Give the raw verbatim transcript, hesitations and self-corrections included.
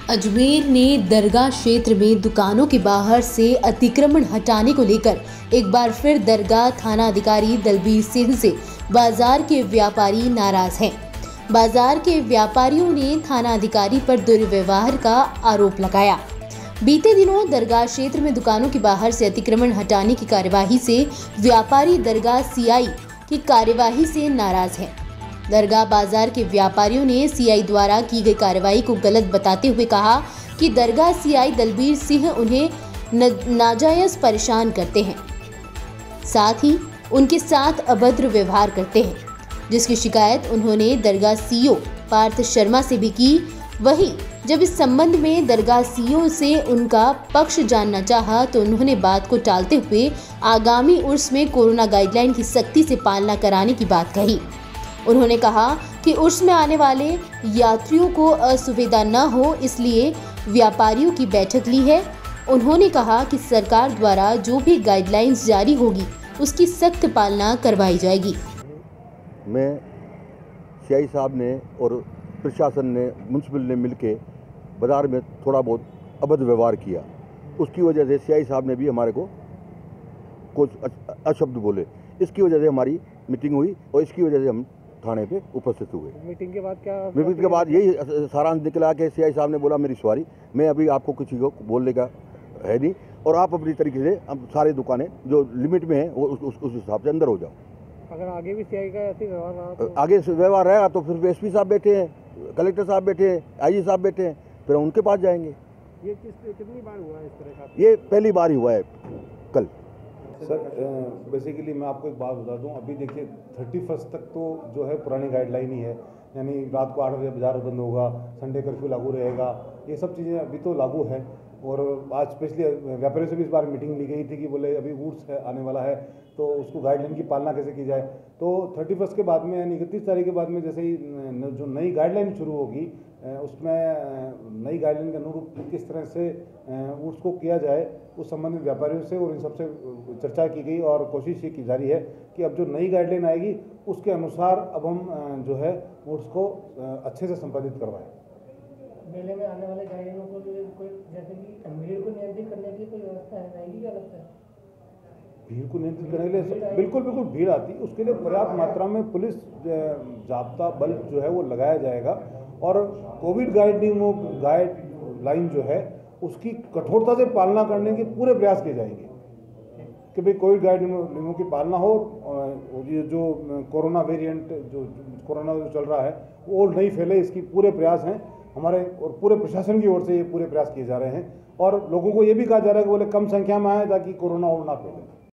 अजमेर ने दरगाह क्षेत्र में दुकानों के बाहर से अतिक्रमण हटाने को लेकर एक बार फिर दरगाह थाना अधिकारी दलबीर सिंह से बाजार के व्यापारी नाराज हैं। बाजार के व्यापारियों ने थाना अधिकारी पर दुर्व्यवहार का आरोप लगाया। बीते दिनों दरगाह क्षेत्र में दुकानों के बाहर से अतिक्रमण हटाने की कार्यवाही से व्यापारी दरगाह सीआई की कार्यवाही से नाराज हैं। दरगाह बाजार के व्यापारियों ने सीआई द्वारा की गई कार्रवाई को गलत बताते हुए कहा कि दरगाह सीआई दलबीर सिंह उन्हें नाजायज परेशान करते हैं, साथ ही उनके साथ अभद्र व्यवहार करते हैं, जिसकी शिकायत उन्होंने दरगाह सीईओ पार्थ शर्मा से भी की। वहीं जब इस संबंध में दरगाह सीईओ से उनका पक्ष जानना चाहा तो उन्होंने बात को टालते हुए आगामी उर्स में कोरोना गाइडलाइन की सख्ती से पालना कराने की बात कही। उन्होंने कहा कि उर्स में आने वाले यात्रियों को असुविधा न हो, इसलिए व्यापारियों की बैठक ली है। उन्होंने कहा कि सरकार द्वारा जो भी गाइडलाइंस जारी होगी उसकी सख्त पालना करवाई जाएगी। मैं सीआई साहब ने और प्रशासन ने म्युनिसिपल ने मिलके बाजार में थोड़ा बहुत अभद्र व्यवहार किया, उसकी वजह से सीआई साहब ने भी हमारे को कुछ अशब्द बोले। इसकी वजह से हमारी मीटिंग हुई और इसकी वजह से हम थाने पे उपस्थित हुए। मीटिंग के बाद क्या मीटिंग के बाद यही सारांश निकला कि सीआई साहब ने बोला मेरी सवारी, मैं अभी आपको किसी को बोलने का है नहीं और आप अपनी तरीके से हम सारी दुकानें जो लिमिट में हैं वो उस उस हिसाब से अंदर हो जाओ। अगर आगे भी सीआई का ऐसे व्यवहार रहा तो आगे व्यवहार रहेगा तो फिर एसपी साहब बैठे हैं, कलेक्टर साहब बैठे हैं, आईजी साहब बैठे हैं, फिर उनके पास जाएंगे। ये किस कितनी बार हुआ है इस तरह का? ये पहली बार ही हुआ है कल। सर बेसिकली मैं आपको एक बात बता दूं, अभी देखिए थर्टी फर्स्ट तक तो जो है पुरानी गाइडलाइन ही है, यानी रात को आठ बजे बाजार बंद होगा, संडे कर्फ्यू लागू रहेगा, ये सब चीज़ें अभी तो लागू है। और आज स्पेशली व्यापारियों से भी इस बार मीटिंग ली गई थी कि बोले अभी उर्स है आने वाला है तो उसको गाइडलाइन की पालना कैसे की जाए। तो थर्टी फर्स्ट के बाद में यानी इकतीस तारीख के बाद में जैसे ही जो नई गाइडलाइन शुरू होगी उसमें नई गाइडलाइन के अनुरूप किस तरह से उर्स को किया जाए उस संबंध में व्यापारियों से और इन सबसे चर्चा की गई और कोशिश ये की जा रही है कि अब जो नई गाइडलाइन आएगी उसके अनुसार अब हम जो है उर्स को अच्छे से संपादित करवाएं। मेले में आने वाले गाइडलाइनों को कोई जैसे कि भीड़ को नियंत्रित करने की कोई व्यवस्था रहेगी, क्या लगता है? भीड़ को नियंत्रित करने के लिए बिल्कुल बिल्कुल भीड़ आती है, उसके लिए पर्याप्त मात्रा में पुलिस जाब्ता बल जो है वो लगाया जाएगा और कोविड गाइड नियमों गाइडलाइन जो है उसकी कठोरता से पालना करने के पूरे प्रयास किए जाएंगे कि भाई कोविड गाइड नियमों की पालना हो। ये जो कोरोना वेरिएंट जो कोरोना जो चल रहा है वो और नहीं फैले, इसकी पूरे प्रयास हैं हमारे और पूरे प्रशासन की ओर से ये पूरे प्रयास किए जा रहे हैं और लोगों को ये भी कहा जा रहा है कि बोले कम संख्या में आए ताकि कोरोना और ना फैले।